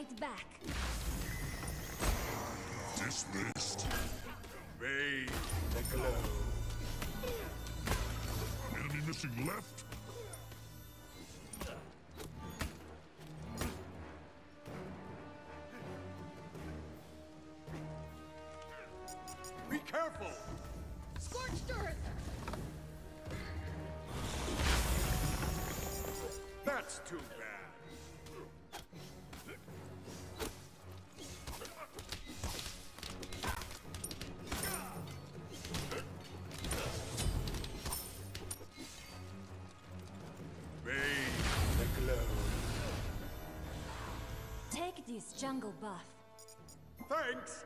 fight back. Dismissed. Bathe the glow. Enemy missing left. Be careful! Scorched earth! That's too bad. Bathe the glow. Take this jungle buff. Thanks!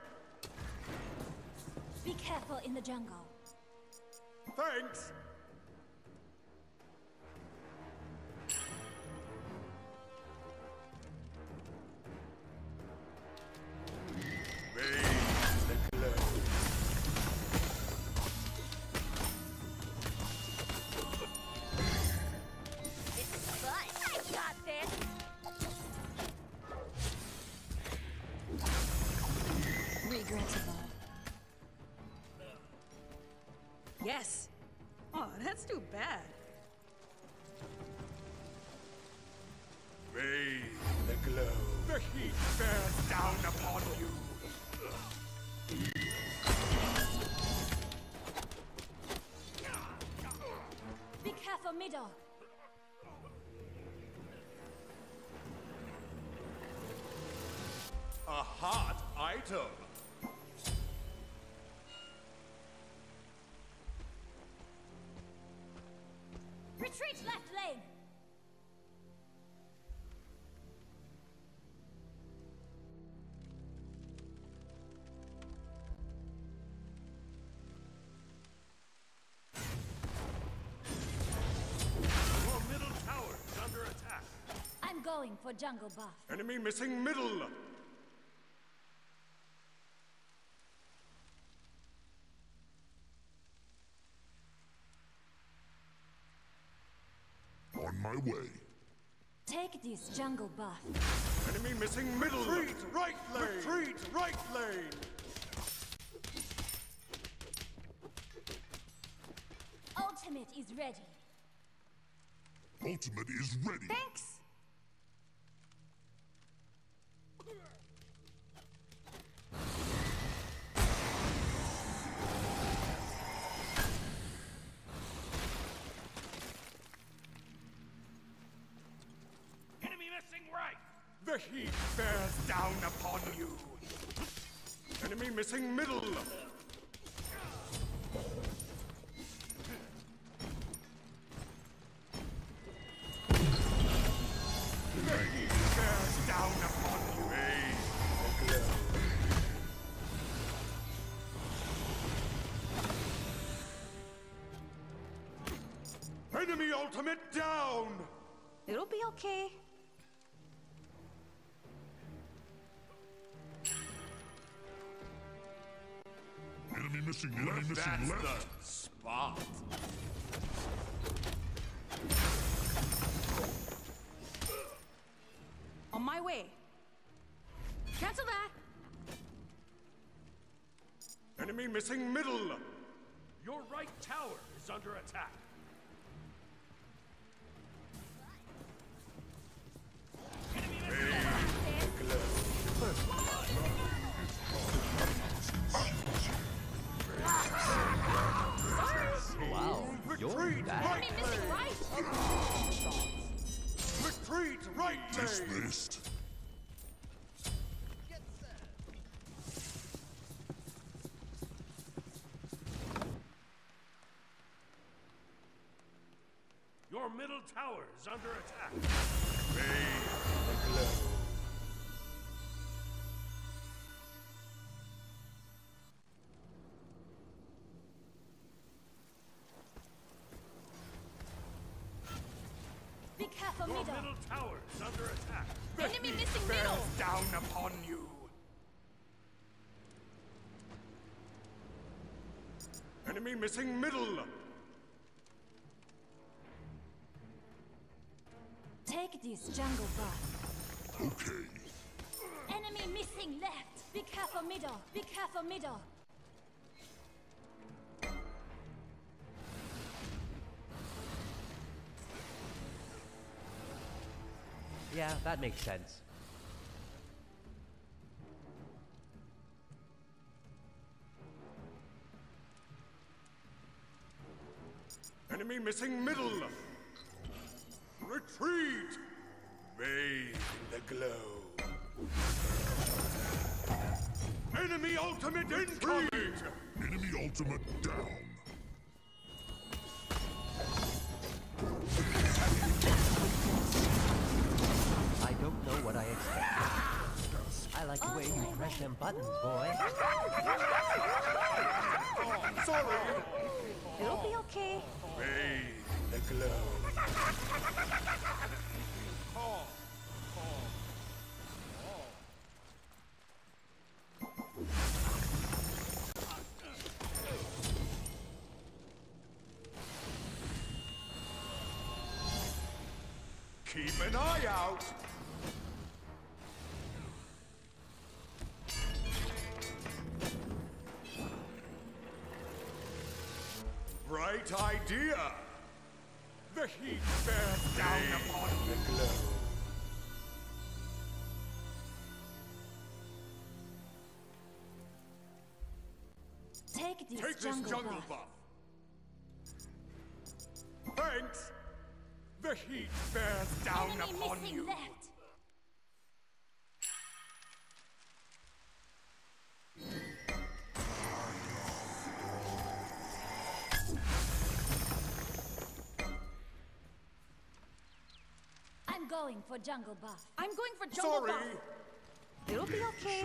Be careful in the jungle. Thanks! Bathe the glow. It's fun! I got this! Regrettable. Yes. Oh, that's too bad. Bathe the glow. The heat bears down upon you. Be careful, middle. A hot item. Retreat left lane. Your middle tower is under attack. I'm going for jungle buff. Enemy missing middle. On my way. Take this jungle buff. Enemy missing middle. Retreat right lane. Retreat right lane. Ultimate is ready. Ultimate is ready. Thanks. Enemy missing right. The heat bears down upon you. Enemy missing middle. The heat bears down upon you. Bathe the glow. Enemy ultimate down! It'll be okay. Enemy missing left. Enemy missing That's left. the spot. On my way. Cancel that. Enemy missing middle. Your right tower is under attack. Wow, you're Retreat bad. right Enemy missing lane. right. Retreat right lane. Dismissed. Your middle tower is under attack. Bathe the glow. Be careful, Your middle. middle tower is under attack. The Enemy heat missing bears middle. down upon you. Enemy missing middle. Take this jungle buff. Okay. Enemy missing left. Be careful middle. Be careful middle. Yeah, that makes sense. Enemy missing middle. Retreat. Bathe in the glow. Enemy ultimate incoming. Enemy ultimate down. I don't know what I expect. I like the way you press them buttons, boy. Sorry. It'll be okay. Bathe in the glow. Keep an eye out. Bright idea. The heat bears down upon the glow. Take this Take this jungle jungle buff. buff. Thanks. The heat bears down Enemy upon missing you. left. I'm going for jungle buff. I'm going for jungle Sorry. buff. It'll be okay.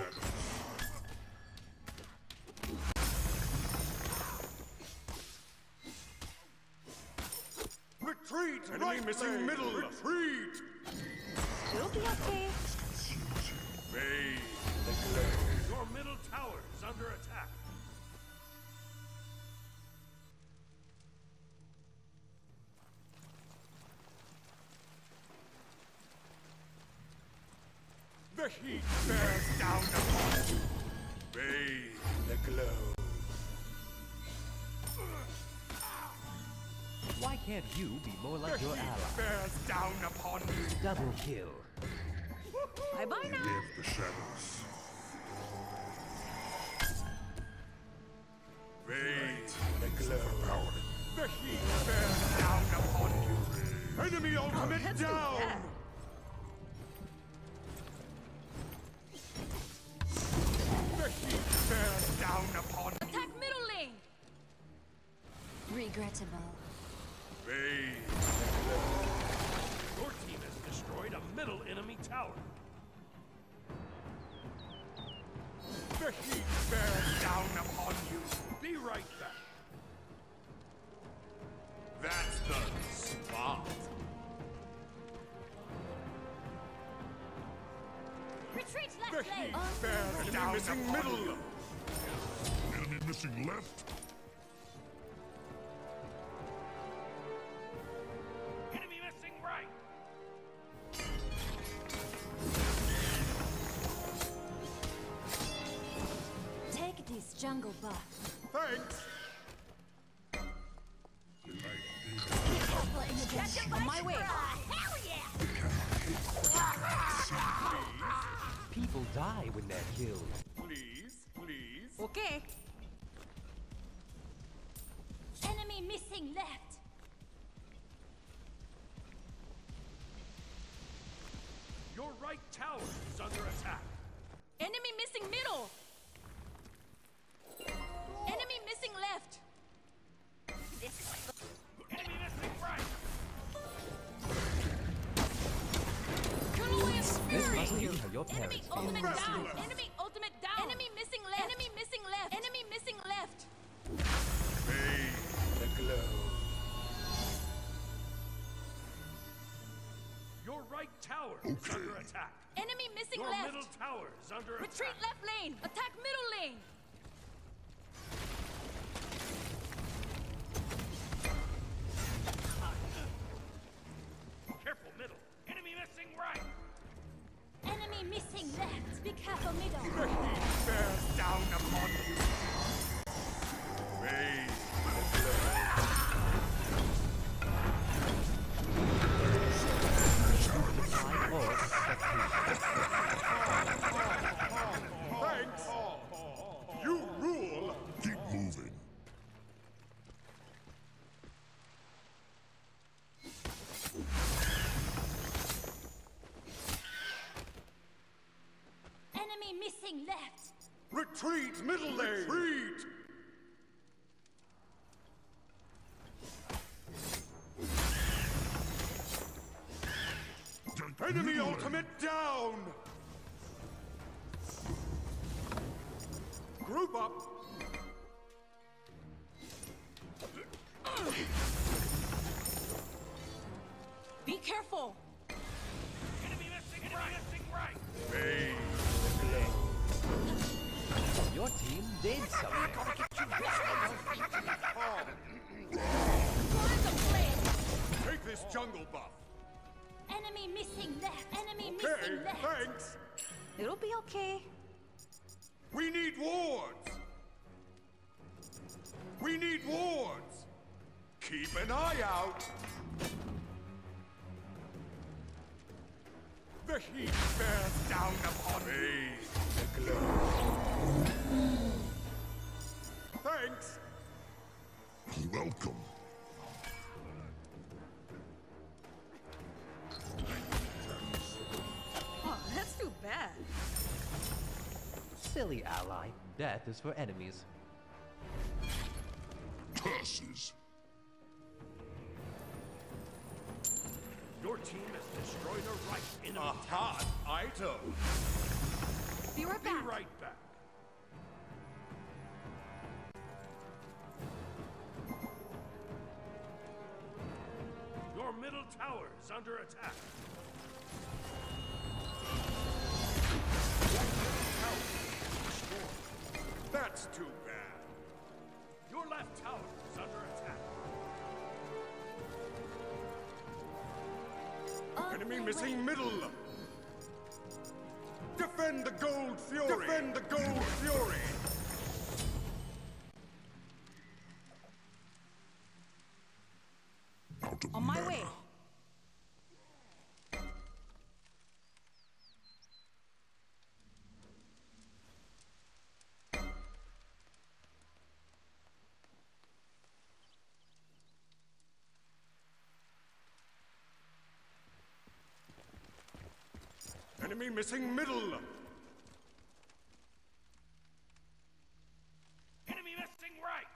Retreat! Enemy missing middle! Retreat! It'll be okay. Bathe the glow. Your middle tower is under attack. The heat bears down upon you. Bathe the glow. Why can't you be more like The your heat ally? bears down upon you. Double kill. Bye-bye now. Live the shadows. Bathe the glow. The heat bears down upon you. Enemy ultimate Let's do down! that. The heat bears down upon you. Attack middle lane. Regrettable. Bathe Your team has destroyed a middle enemy tower. the heat bears down upon you. Be right back. That's the spot. Retreat The left heat lane. bears down missing upon middle. you. Enemy missing left. Enemy missing right. Take this jungle buff. Thanks. Be careful in the jungle. On my way. Hell yeah! People die when they're killed. Please, please. Okay. Enemy missing left. Your right tower is under attack. Enemy missing middle. Enemy missing left. Enemy missing right. Turn away and This fury. must be how your Enemy parents feel. ultimate down. Restless. Enemy ultimate down. Enemy missing left. Enemy missing left. Enemy missing left. Bathe the glow. Your right tower is Okay. under attack. Enemy missing Your left. middle tower is under Retreat attack. left lane. Attack middle lane. Careful middle. Enemy missing right. Enemy missing left. Be careful, The middle. heat bears down upon you. Bathe the My horse Thanks. You rule. Keep moving. Enemy missing left. Retreat, middle lane. Retreat. Enemy ultimate down. Group up. Be careful. Enemy missing right. Bathe. Your team did something. Torrent of flame. Take this jungle buff. Enemy missing left. Enemy Okay, missing left. thanks. It'll be okay. We need wards. We need wards. Keep an eye out. The heat bears down upon me. The glow. Thanks. Welcome. Oh, that's too bad. Silly ally. Death is for enemies. Curses. Your team has destroyed a right enemy A hot item. Be right Be back. right back. Your middle tower is under attack. That's too bad. Your left tower is under attack. Enemy missing middle. Defend the gold fury. Defend the gold fury. Out of On my mana. way. Enemy missing middle. Enemy missing right.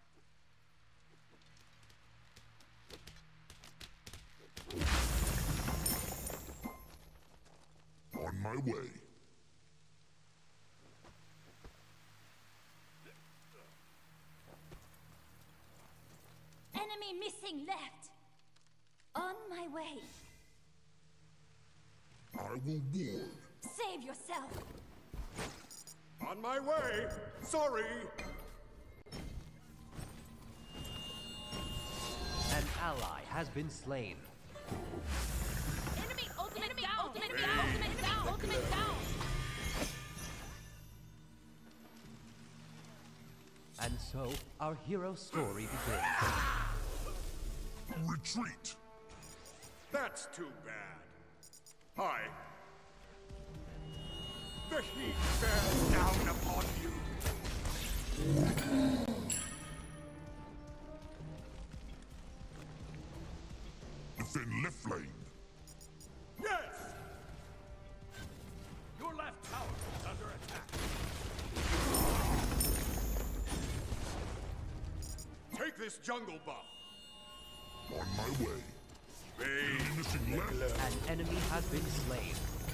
On my way. Enemy missing left. On my way. I will warn. Save yourself. On my way. Sorry. An ally has been slain. Enemy ultimate down. Enemy ultimate down. Ultimate down. And so, our hero story begins. Retreat. That's too bad. Hi. The heat bears down upon you. Defend left lane. Yes. Your left tower is under attack. Take this jungle buff. On my way. Bathe. Enemy missing left. An enemy has been slain.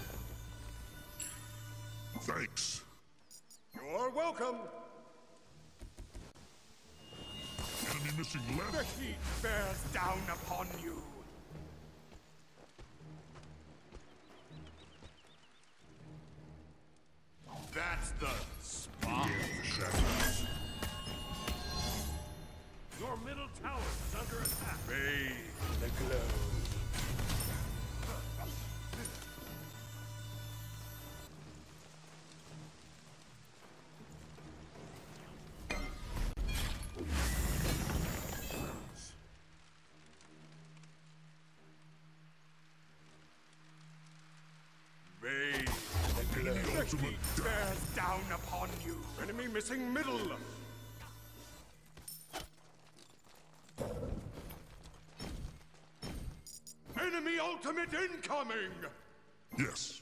Thanks. You're welcome. Enemy missing The left. heat bears down upon you. That's the spot. Shadows. Your middle tower is under attack. Bathe the glow. The heat bears down upon you. Enemy missing middle. Enemy ultimate incoming! Yes.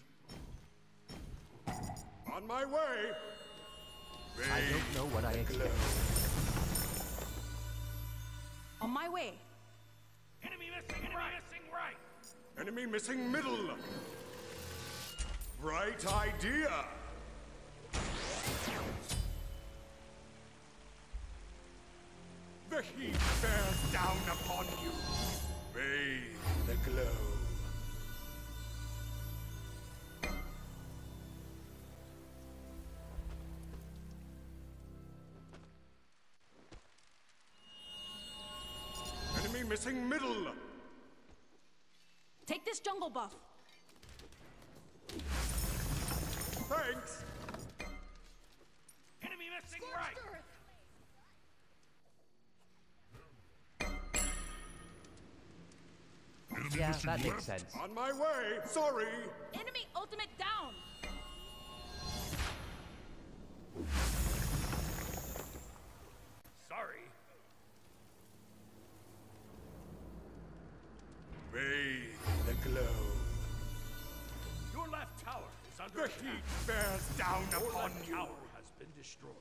On my way! I don't know what I expect. On my way. Enemy missing right. Enemy missing middle. Bright idea! The heat bears down upon you. Bathe the glow. Enemy missing middle. Take this jungle buff. Thanks. Enemy missing right. Enemy Yeah, missing that left. makes sense. On my way. Sorry. Enemy ultimate down. Sorry. Bathe the glow. Your left tower is under The attack. heat bears down Your upon left you. tower has been destroyed.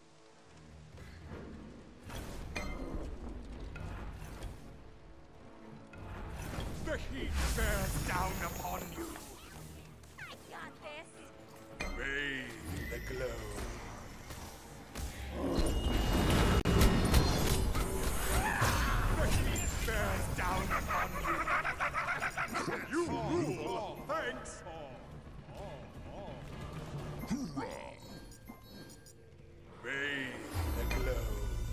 The heat bears down upon you. I got this. Bathe the glow. The heat bears down upon you. You rule. Thanks. Hoorah! Bathe the glow.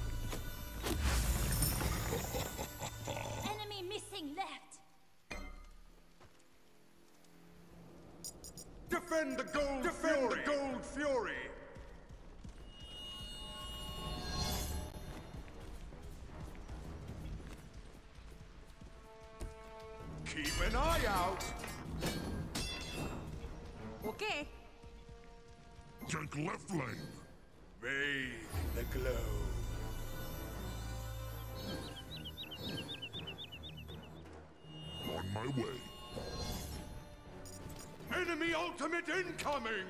Enemy missing left. Defend the gold fury. The gold fury. Keep an eye out. Okay. Tank left lane. Bathe the glow. On my way. Enemy ultimate incoming!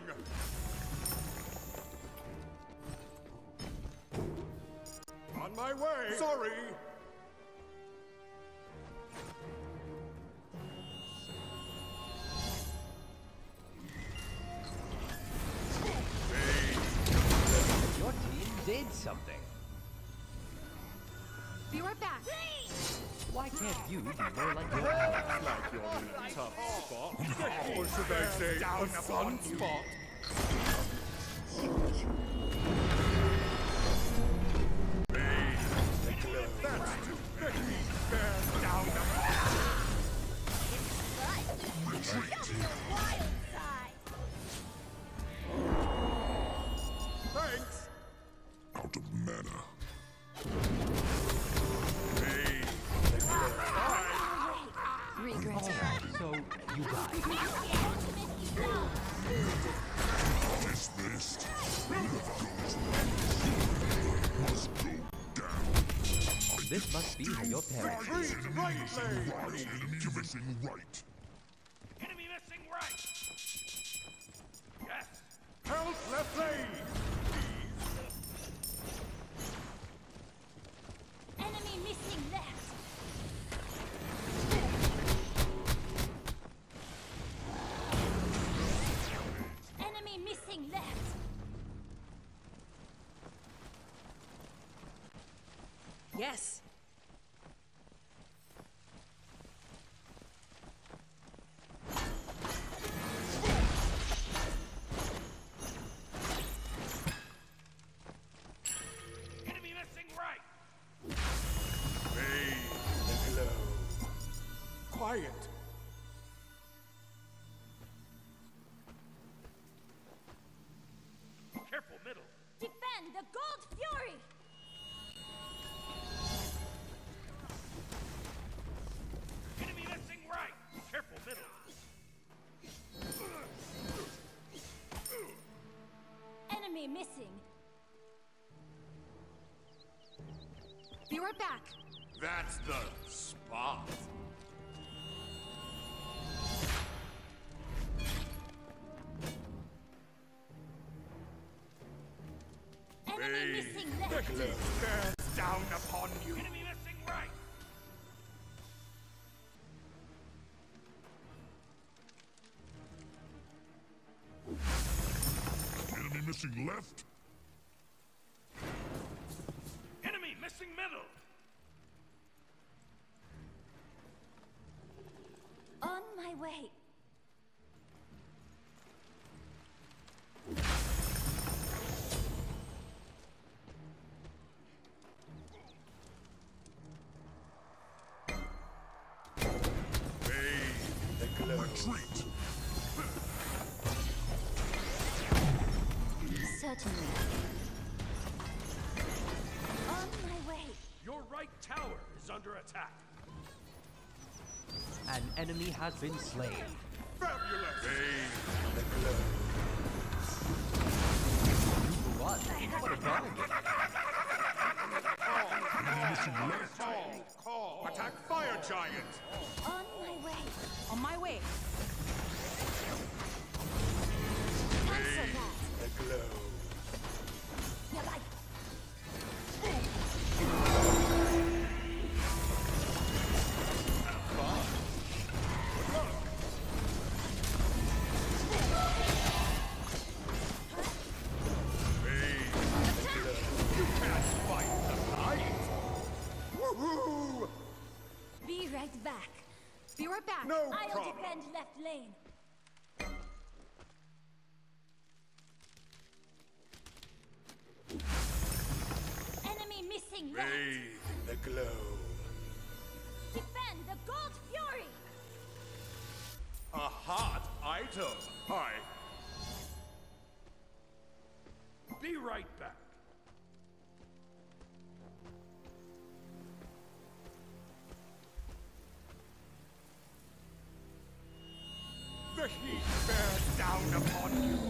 On my way! Sorry! Your team did something. Be right back. Why can't you be more like your pals? Like you're in a tough spot. Or should I say, down a fun spot? That's too big. Bears down Wild side. Thanks! Out of mana. So, you died. Dismissed. Must go down. This must be your parents. Right lane! Enemy missing right. Enemy missing right. Yes. Help left lane! Enemy missing left. Enemy missing left. Yes. Enemy missing right. Bathe the glow. Quiet. Careful middle. Defend the Gold Fury. Enemy missing right. Careful middle. That's the spot. Enemy missing The left. heat bears down upon you. Enemy missing right. Enemy missing left. Enemy missing middle. On my way. Retreat. Certainly. On my way. Your right tower is under attack. An enemy has been slain. Fabulous. What? What a bargain. Enemy missing left. Call. Attack fire giant. On my way. On my way. Cancel that. The glow. Yeah, bye. You can't fight the light. Woohoo! Be right back. Be right back. No I'll problem. defend left lane. Enemy missing left. The glow. Defend the Gold Fury. A hot item. Hi. Be right back. The heat bears down upon you.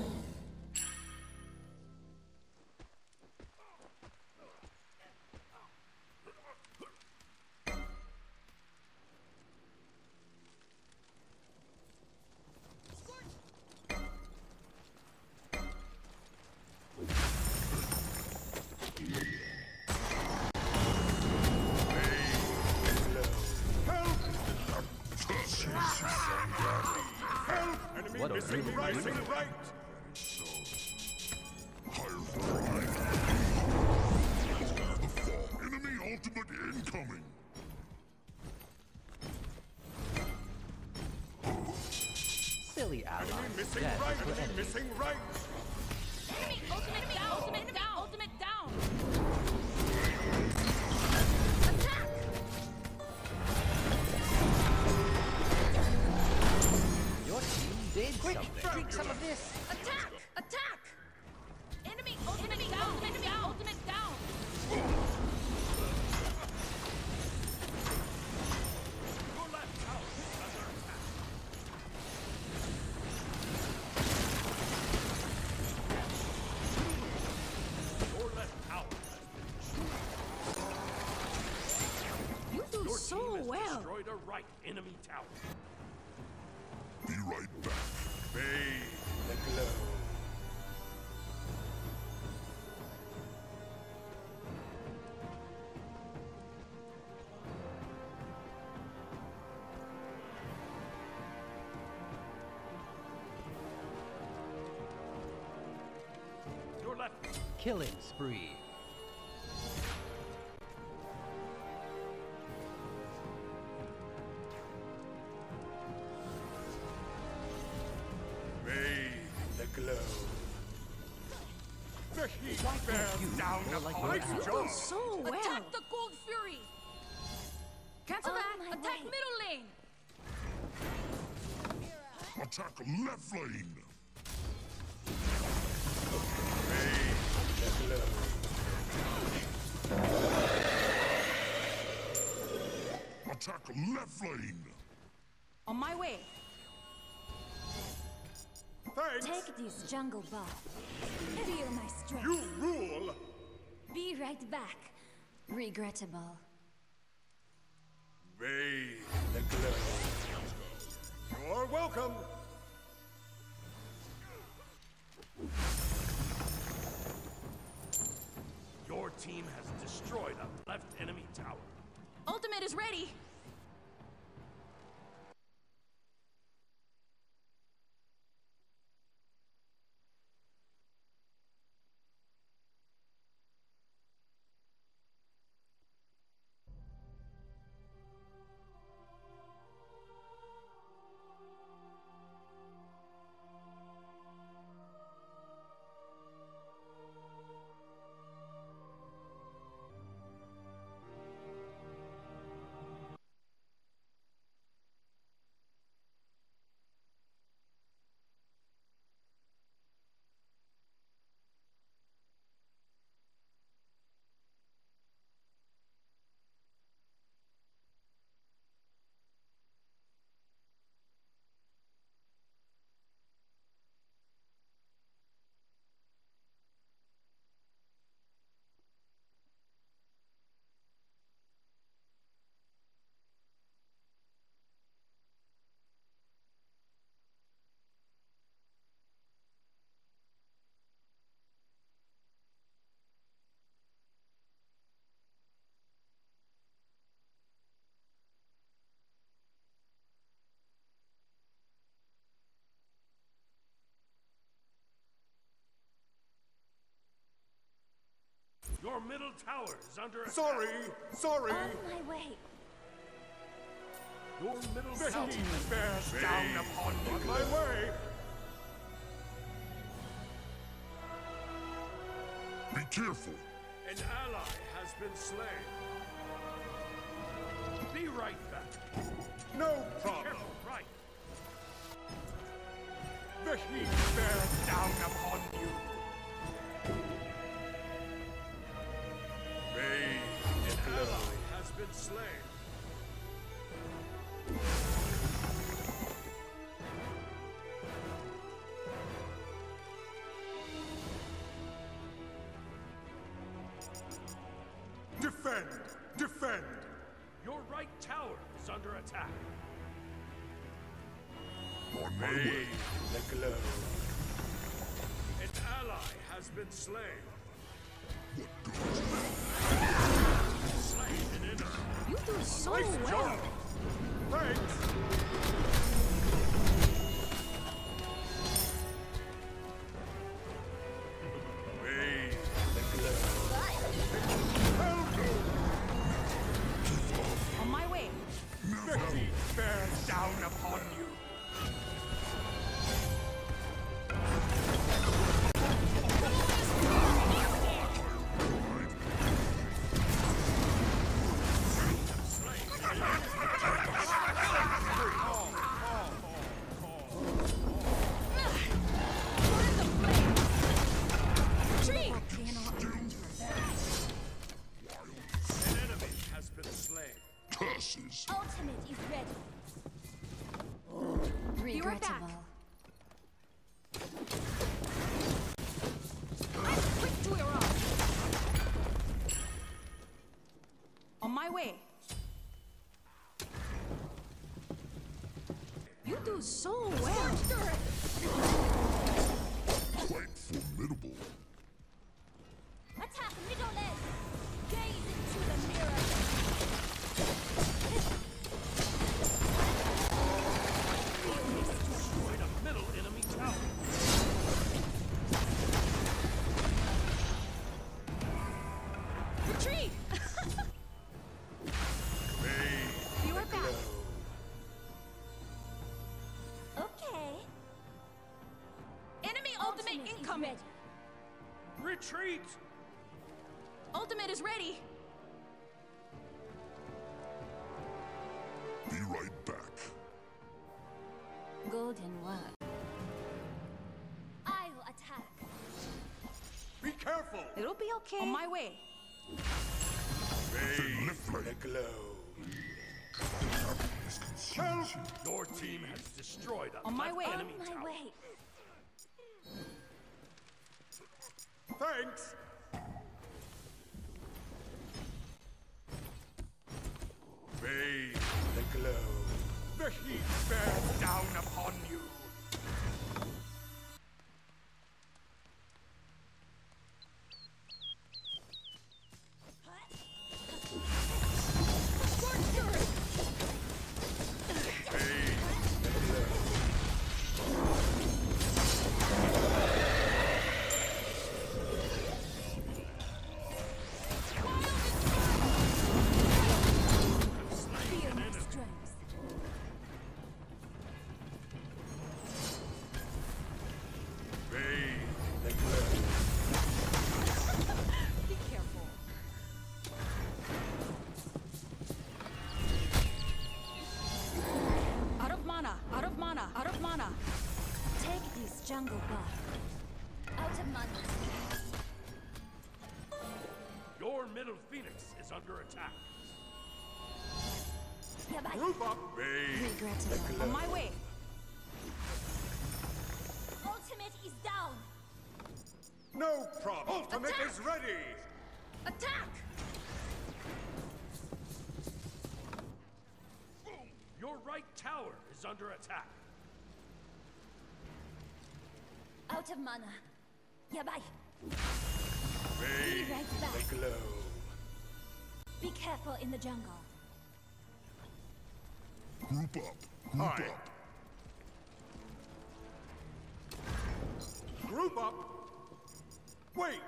Enemy What a missing really right. good Missing right. Higher flying. The fall. Enemy ultimate incoming. Silly ally. Enemy missing Death right. for Enemy enemy. missing right. Enemy ultimate down. Ultimate down. Ultimate down. Attack! Your team did something. Drink some of this. Attack! Attack! Enemy ultimate down. Enemy down. Ultimate down. Your left tower is under attack. Your left tower has been You do Your so team has well. destroyed a right enemy tower. Be right back. The glow. Your left Killing spree. The glow. The heat bears you down more like upon your you. ally? So well. Attack the Gold Fury. Cancel On that. my Attack way. middle lane. Attack left lane. The glow. Attack left lane. On my way. Thanks. Take this jungle buff. Feel my strength. You rule. Be right back. Regrettable. Bathe the glow. You're welcome. Your team has destroyed a left enemy tower. Ultimate is ready. Your middle tower is under attack. Sorry. On my way. Your middle The tower heat bears down upon me. On my way. Be careful. An ally has been slain. Be right back. No Be problem. careful, right. The heat bears down upon you. Bathe An ally has been slain. Defend. Your right tower is under attack. On my way. The glow. An ally has been slain. Slain an enemy. You do so Nice well. job. Thanks. Bathe the glow. On my way. The heat bears down upon you. Retreat. An enemy has been slain. Curses. Ultimate is ready. Be right back. Regrettable. I'm quick to erupt. On my way. You do so well. Quite formidable. Attack middle leg. Gaze into the mirror. Destroyed a middle enemy tower. Retreat. Be right back. Okay. Enemy ultimate Is incoming. ready. Retreat! Ultimate is ready. Be right back. Golden word. I'll attack. Be careful. It'll be okay. On my way. Bathe the glow. Help! Your team has destroyed a On my left way. enemy On my tower. way. Thanks. Bathe glow. The heat bears down upon you. Feel my strength. Be careful. Out of mana, out of mana, out of mana. Take this jungle buff. Out of mana. Your middle phoenix is under attack. Yeah, bye. Group up. Regrettable. On my way. Ultimate is down. No problem. Ultimate Attack! is ready. Attack! Your right tower is under attack. Out of mana. Yeah, bye. Bathe Be right back. the glow. Be careful in the jungle. Group up. Group Hi. up. Group up. Wait.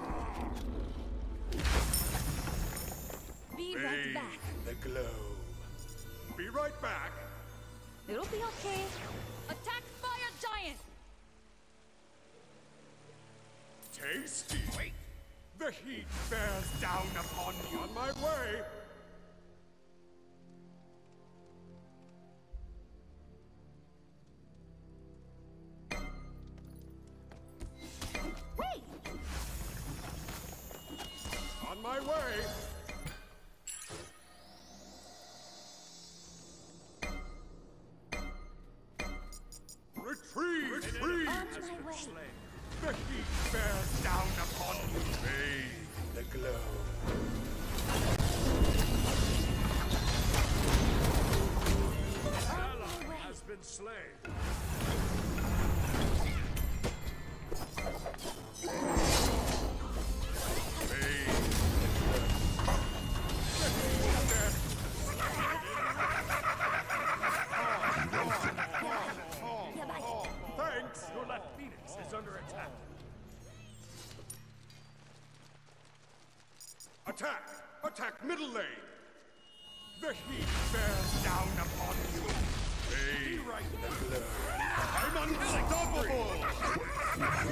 Be right back. The glow. Be right back. It'll be okay. Attack fire giant. Tasty. Wait. The heat bears down upon you. On my way. Wait. On my way. Retreat! Retreat! On my way. The heat bears down upon you. Bathe the glow. Ally has been slain. Yeah, bye. Thanks. Your left phoenix is under attack. Attack! Attack middle lane! The heat bears down upon you. Be right the glow. I'm unstoppable!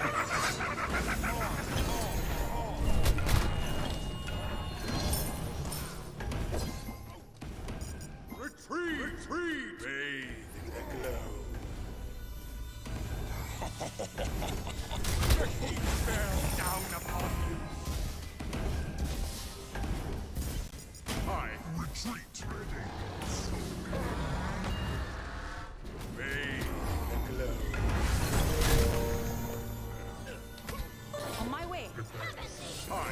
Retreat! Retreat! Bathe the glow. The heat bears down upon you. Hi. Retreat. Bathe the glow. On my way. Hi.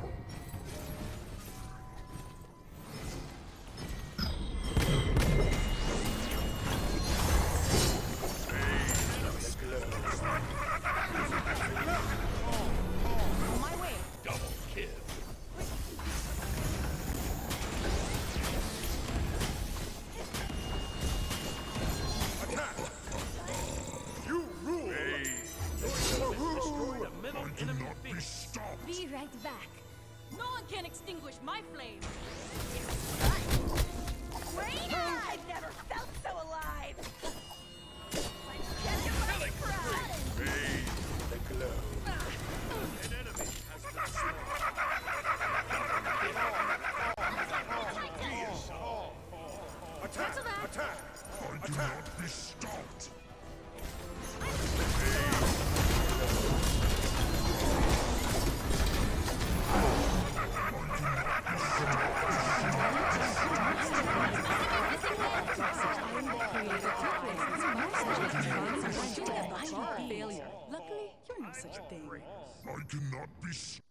On my way. Double kill. Attack! You rule! Destroyed a middle enemy Not be phoenix. stopped. Be right back. No one can extinguish my flame. Raina! I've never felt so alive! Let's get him by the crowd! Bathe the glow. An enemy has been slain. Attack! Attack! I cannot be stopped. Failure. Luckily, you're no such thing. I cannot be stopped.